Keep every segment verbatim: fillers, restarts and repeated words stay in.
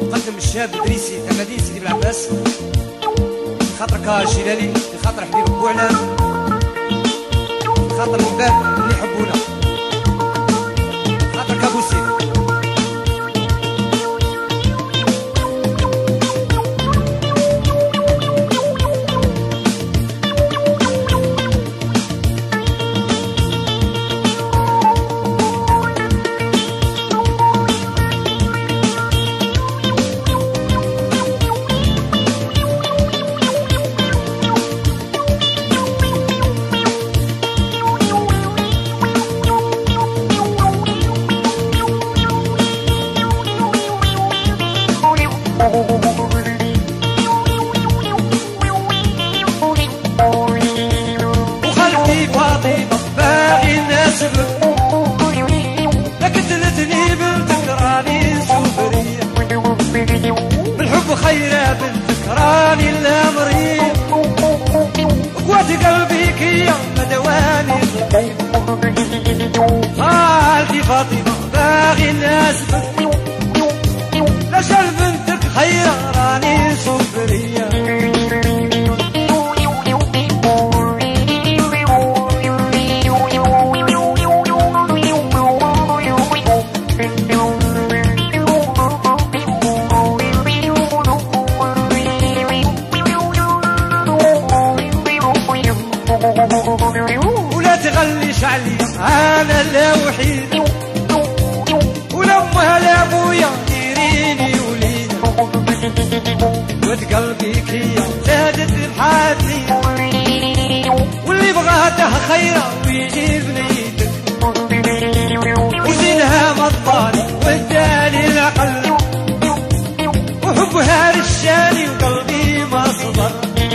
مقدم الشاب الدريسي تمادين سيدي بالعباس، خاطرك جلالي، خاطر حبيب بوعلام، خاطر الباب اللي يحبونا، خاطرك ابو سيد. وخلتي فاطمة باغي ناسبك، لا قتلتني بنتك راني سوبرية، بالحب خيرة بنتك راني الأمرية، قوات قلبي كيا مدواني طبيب. خالتي فاطمة باغي ناسبك، لا شال بنتك خيرة راني سوبرية، ولا تغليش عليا انا لا وحيد، ولما لابويا ديريني وليد، قوة قلبي كيا زادت بحالي، واللي بغاته خيره ويجي بنيتك، وزينها مضاني واداني العقل، وحبها رشاني وقلبي ما صبر،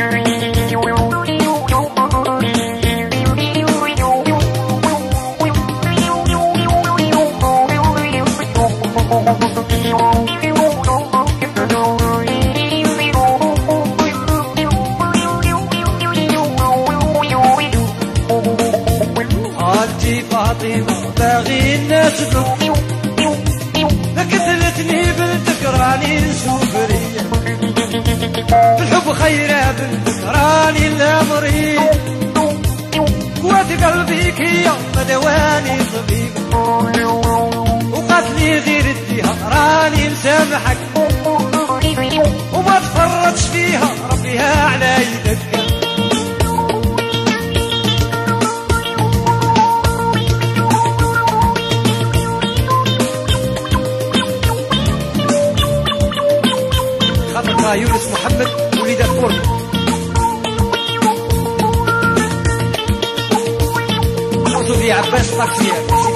خالتي فاطمة باغي ناسبك، لا قتلتني بنتك راني سوبرية، بالحب خيرة بنتك راني الأمرية، قوات قلبي كيا مدواني طبيب، وقاتلي غير اديها راني مسامحك، وما تفرطش فيها ربيها على يدك. خاطرك يونس محمد وليد الفرن، صوفي عباس طاكسيات.